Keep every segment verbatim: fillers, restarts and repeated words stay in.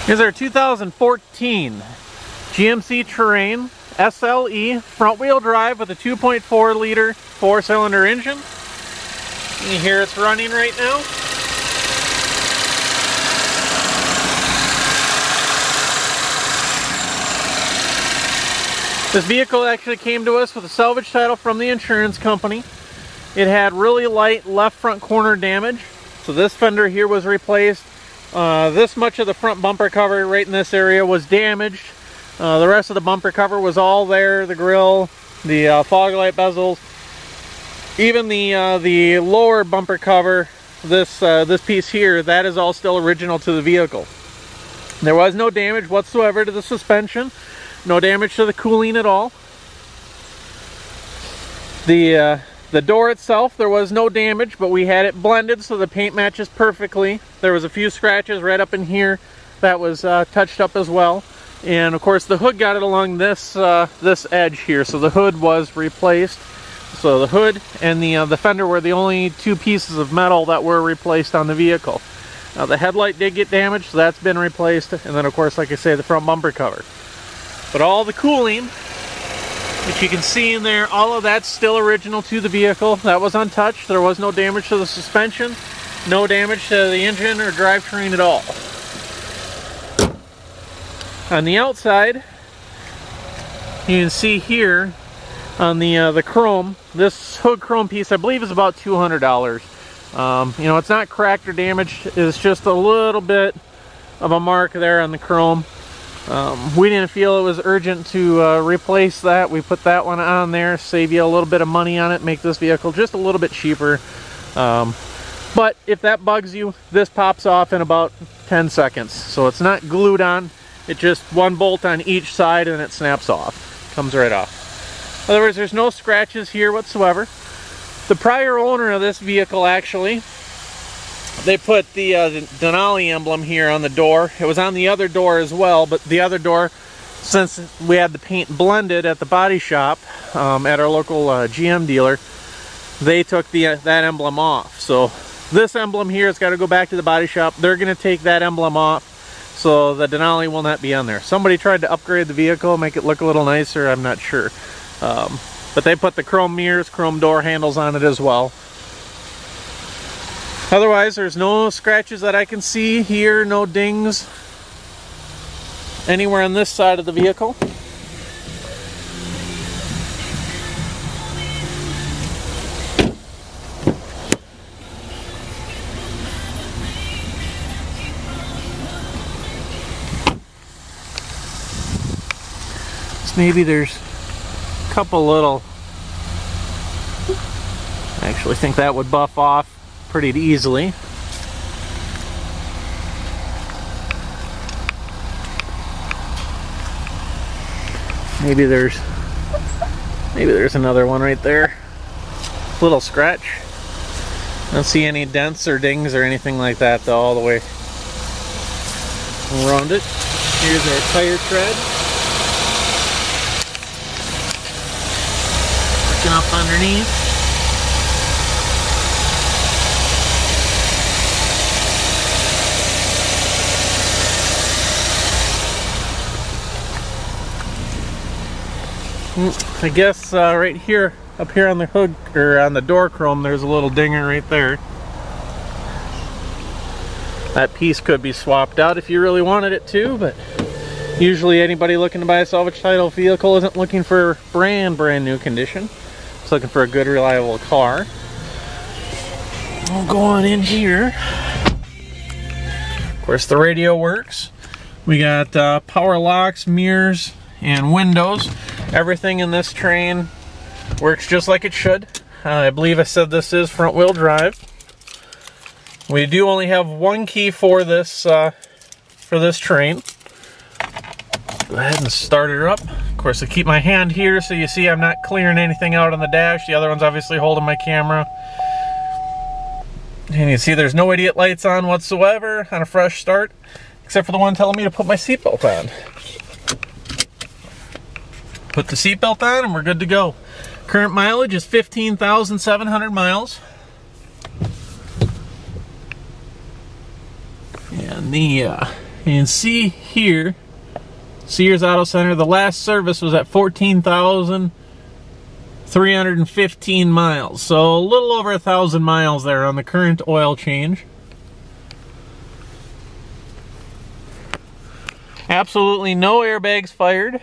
Here's our two thousand fourteen G M C Terrain S L E front wheel drive with a two point four liter four cylinder engine. You hear it's running right now. This vehicle actually came to us with a salvage title from the insurance company. It had really light left front corner damage, so this fender here was replaced. Uh, this much of the front bumper cover right in this area was damaged. Uh, the rest of the bumper cover was all there, the grille, the uh, fog light bezels. Even the uh, the lower bumper cover, this, uh, this piece here, that is all still original to the vehicle. There was no damage whatsoever to the suspension, no damage to the cooling at all. The uh, The door itself, there was no damage, but we had it blended so the paint matches perfectly. There was a few scratches right up in here that was uh, touched up as well. And of course the hood got it along this uh, this edge here, so the hood was replaced. So the hood and the, uh, the fender were the only two pieces of metal that were replaced on the vehicle. Now the headlight did get damaged, so that's been replaced. And then of course, like I say, the front bumper cover. But all the cooling, which you can see in there, all of that's still original to the vehicle. That was untouched. There was no damage to the suspension, no damage to the engine or drivetrain at all. On the outside, you can see here on the uh, the chrome, this hood chrome piece I believe is about two hundred dollars. Um, you know, it's not cracked or damaged. It's just a little bit of a mark there on the chrome. Um, we didn't feel it was urgent to uh, replace that. We put that one on there, save you a little bit of money on it, make this vehicle just a little bit cheaper. Um, but if that bugs you, this pops off in about ten seconds. So it's not glued on, it's just one bolt on each side and it snaps off. Comes right off. In other words, there's no scratches here whatsoever. The prior owner of this vehicle, actually, they put the, uh, the Denali emblem here on the door. It was on the other door as well, but the other door, since we had the paint blended at the body shop um, at our local uh, G M dealer, they took the uh, that emblem off. So this emblem here has got to go back to the body shop. They're going to take that emblem off, so the Denali will not be on there. Somebody tried to upgrade the vehicle, make it look a little nicer, I'm not sure. Um, but they put the chrome mirrors, chrome door handles on it as well. Otherwise, there's no scratches that I can see here, no dings anywhere on this side of the vehicle. So maybe there's a couple little, I actually think that would buff off pretty easily. Maybe there's maybe there's another one right there. Little scratch. Don't see any dents or dings or anything like that though, all the way around it. Here's our tire tread. Looking up underneath. I guess uh, right here, up here on the hood, or on the door chrome, there's a little dinger right there. That piece could be swapped out if you really wanted it to, but usually anybody looking to buy a salvage title vehicle isn't looking for brand, brand new condition. It's looking for a good, reliable car. We'll go on in here. Of course, the radio works. We got uh, power locks, mirrors, and windows. Everything in this train works just like it should. Uh, I believe I said this is front wheel drive. We do only have one key for this uh, for this train. Go ahead and start her up. Of course, I keep my hand here so you see I'm not clearing anything out on the dash. The other one's obviously holding my camera. And you see there's no idiot lights on whatsoever on a fresh start, except for the one telling me to put my seatbelt on. Put the seatbelt on and we're good to go. Current mileage is fifteen thousand seven hundred miles. And the uh, You can see here, Sears Auto Center, the last service was at fourteen thousand three hundred fifteen miles. So a little over a thousand miles there on the current oil change. Absolutely no airbags fired.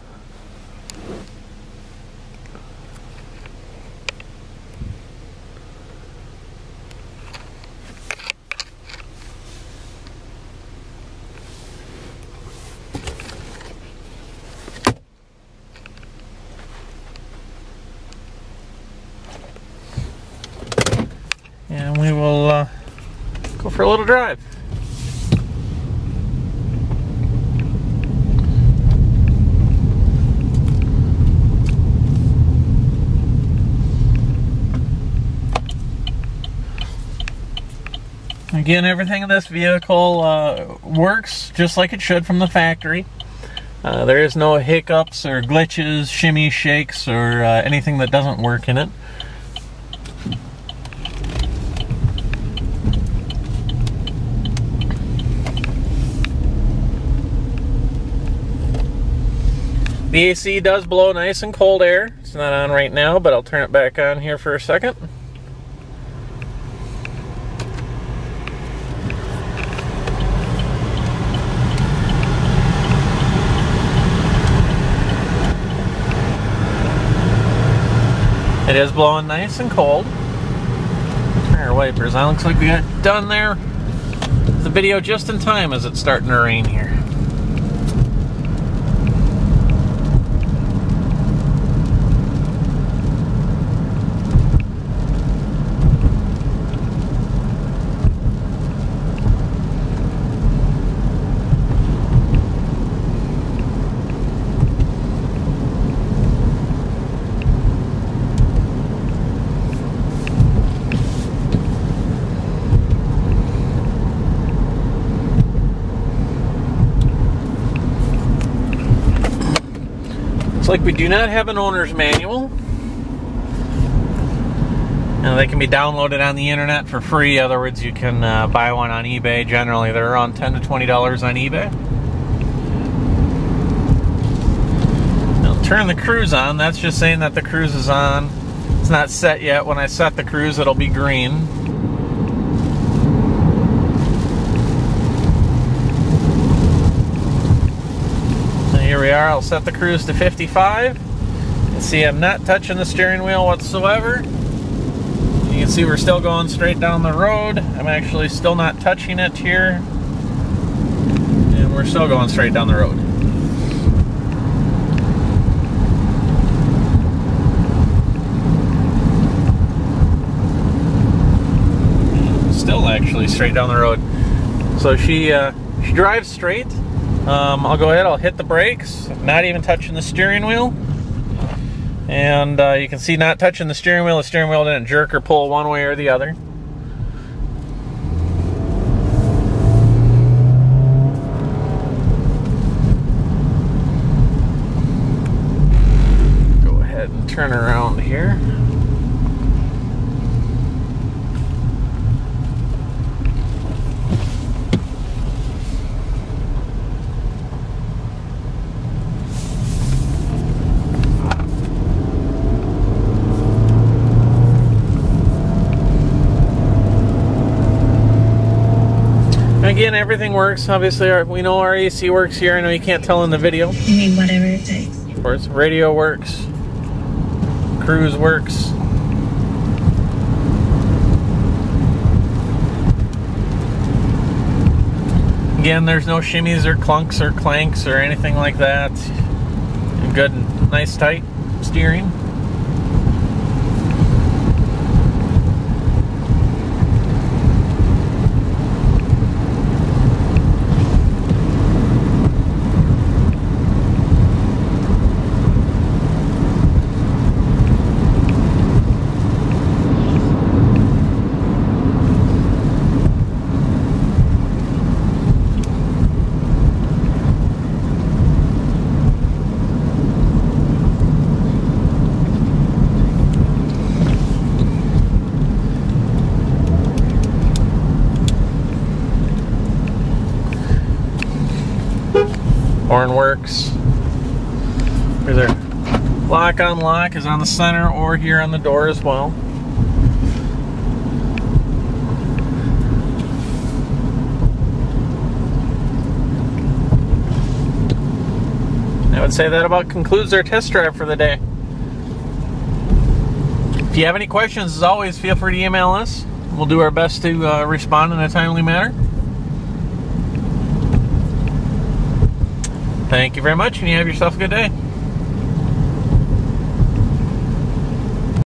And we will uh, go for a little drive. Again, everything in this vehicle uh, works just like it should from the factory. Uh, there is no hiccups or glitches, shimmy, shakes, or uh, anything that doesn't work in it. The A C does blow nice and cold air. It's not on right now, but I'll turn it back on here for a second. It is blowing nice and cold. Turn our wipers on. Looks like we got done there. The video just in time as it's starting to rain here. Like we do not have an owner's manual, and they can be downloaded on the internet for free. In other words, you can uh, buy one on eBay. Generally they're around ten to twenty dollars on eBay. Now turn the cruise on. That's just saying that the cruise is on. It's not set yet. When I set the cruise, it'll be green. Here we are. I'll set the cruise to fifty-five. You can see I'm not touching the steering wheel whatsoever. You can see we're still going straight down the road. I'm actually still not touching it here. And we're still going straight down the road. Still actually straight down the road. So she, uh, she drives straight. Um, I'll go ahead, I'll hit the brakes, not even touching the steering wheel. And uh, you can see not touching the steering wheel, the steering wheel didn't jerk or pull one way or the other. Go ahead and turn around here. Again, everything works. Obviously, our, we know our A C works here. I know you can't tell in the video. You mean whatever it takes. Of course, radio works. Cruise works. Again, there's no shimmies or clunks or clanks or anything like that. Good, nice, tight steering. Horn works. There's our lock unlock is on the center or here on the door as well. I would say that about concludes our test drive for the day. If you have any questions, as always, feel free to email us. We'll do our best to uh, respond in a timely manner. Thank you very much, and you have yourself a good day.